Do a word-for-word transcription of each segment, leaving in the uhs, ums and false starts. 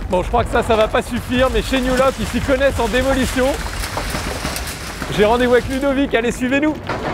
Bon, je crois que ça, ça va pas suffire, mais chez New Lock, ils s'y connaissent en démolition. J'ai rendez-vous avec Ludovic, allez, suivez-nous.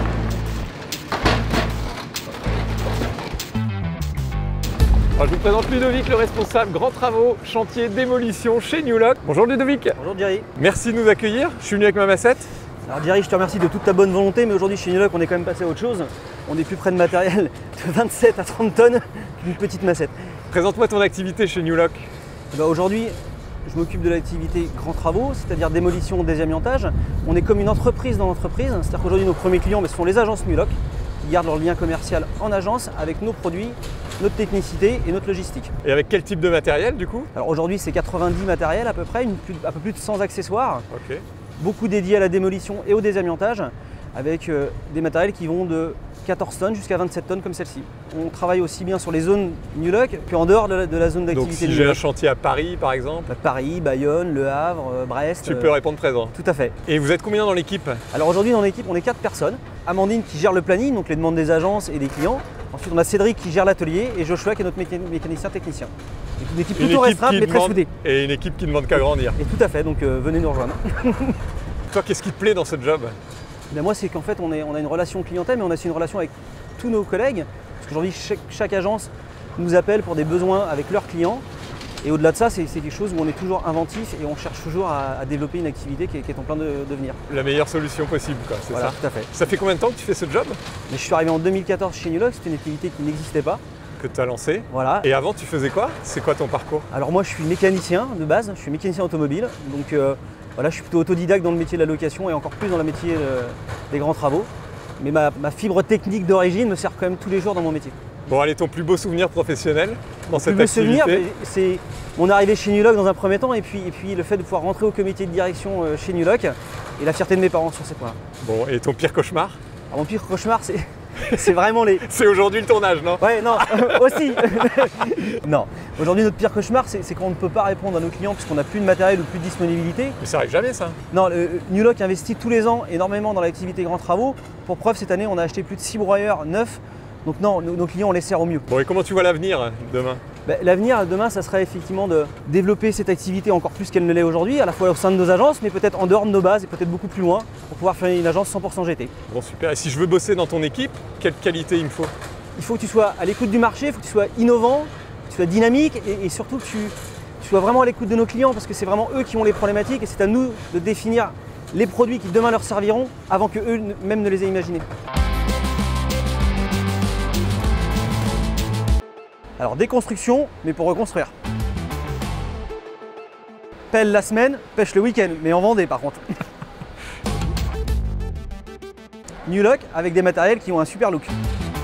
Alors, je vous présente Ludovic, le responsable grands travaux, chantier, démolition chez New Lock. Bonjour Ludovic. Bonjour Jerry. Merci de nous accueillir, je suis venu avec ma massette. Alors Jerry, je te remercie de toute ta bonne volonté, mais aujourd'hui chez New Lock, on est quand même passé à autre chose. On est plus près de matériel de vingt-sept à trente tonnes qu'une petite massette. Présente-moi ton activité chez New Lock. Ben aujourd'hui, je m'occupe de l'activité grands travaux, c'est-à-dire démolition, désamiantage. On est comme une entreprise dans l'entreprise, c'est-à-dire qu'aujourd'hui nos premiers clients ben, ce sont les agences New Lock qui gardent leur lien commercial en agence avec nos produits, notre technicité et notre logistique. Et avec quel type de matériel du coup? Alors aujourd'hui c'est quatre-vingt-dix matériels à peu près, une, plus, un peu plus de cent accessoires. Ok. Beaucoup dédiés à la démolition et au désamiantage, avec euh, des matériels qui vont de quatorze tonnes jusqu'à vingt-sept tonnes comme celle-ci. On travaille aussi bien sur les zones New Lock qu'en dehors de la, de la zone d'activité. Donc si New j'ai un Lock. chantier à Paris par exemple? Paris, Bayonne, Le Havre, euh, Brest. Tu peux euh, répondre présent. Tout à fait. Et vous êtes combien dans l'équipe? Alors aujourd'hui dans l'équipe on est quatre personnes. Amandine qui gère le planning, donc les demandes des agences et des clients. Ensuite on a Cédric qui gère l'atelier et Joshua qui est notre mécan mécanicien technicien. Donc une équipe plutôt restreinte mais très soudée. Et une équipe qui ne demande qu'à grandir. Et tout à fait, donc euh, venez nous rejoindre. Toi, qu'est-ce qui te plaît dans ce job? Ben moi c'est qu'en fait on, est, on a une relation clientèle mais on a aussi une relation avec tous nos collègues. Parce qu'aujourd'hui chaque, chaque agence nous appelle pour des besoins avec leurs clients. Et au-delà de ça, c'est quelque chose où on est toujours inventif et on cherche toujours à, à développer une activité qui est, qui est en plein de devenir. La meilleure solution possible, quoi, c'est voilà, ça? Tout à fait. Ça fait combien de temps que tu fais ce job? Mais je suis arrivé en deux mille quatorze chez New Lock, c'était une activité qui n'existait pas. Que tu as lancé. Voilà. Et avant, tu faisais quoi? C'est quoi ton parcours? Alors moi, je suis mécanicien de base, je suis mécanicien automobile. Donc euh, voilà, je suis plutôt autodidacte dans le métier de la location et encore plus dans le métier euh, des grands travaux. Mais ma, ma fibre technique d'origine me sert quand même tous les jours dans mon métier. Bon, allez, ton plus beau souvenir professionnel dans cette plus activité? Souvenir, c'est mon arrivée chez New Lock dans un premier temps et puis, et puis le fait de pouvoir rentrer au comité de direction euh, chez New Lock et la fierté de mes parents sur ces points-là. Bon, et ton pire cauchemar? Alors, mon pire cauchemar, c'est c'est vraiment les... C'est aujourd'hui le tournage, non? Ouais, non, aussi. Non, aujourd'hui notre pire cauchemar, c'est qu'on ne peut pas répondre à nos clients puisqu'on n'a plus de matériel ou plus de disponibilité. Mais ça arrive jamais, ça? Non, le, New Lock investit tous les ans énormément dans l'activité grands travaux. Pour preuve, cette année, on a acheté plus de six broyeurs neufs. Donc non, nos, nos clients, on les sert au mieux. Bon, et comment tu vois l'avenir demain? Ben, l'avenir, demain, ça serait effectivement de développer cette activité encore plus qu'elle ne l'est aujourd'hui, à la fois au sein de nos agences, mais peut-être en dehors de nos bases et peut-être beaucoup plus loin, pour pouvoir faire une agence cent pour cent G T. Bon, super. Et si je veux bosser dans ton équipe, quelle qualité il me faut? Il faut que tu sois à l'écoute du marché, il faut que tu sois innovant, que tu sois dynamique et, et surtout que tu, tu sois vraiment à l'écoute de nos clients parce que c'est vraiment eux qui ont les problématiques et c'est à nous de définir les produits qui demain leur serviront avant qu'eux-mêmes ne les aient imaginés. Alors déconstruction, mais pour reconstruire. Pelle la semaine, pêche le week-end, mais en Vendée par contre. New Lock avec des matériels qui ont un super look.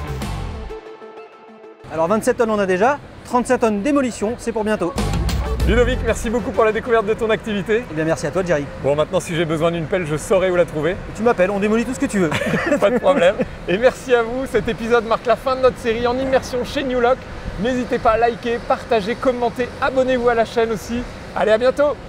Alors vingt-sept tonnes on a déjà, trente-sept tonnes démolition, c'est pour bientôt. Ludovic, merci beaucoup pour la découverte de ton activité. Eh bien merci à toi Jerry. Bon, maintenant si j'ai besoin d'une pelle, je saurai où la trouver. Tu m'appelles, on démolit tout ce que tu veux. Pas de problème. Et merci à vous, cet épisode marque la fin de notre série en immersion chez New Lock. N'hésitez pas à liker, partager, commenter, abonnez-vous à la chaîne aussi. Allez, à bientôt!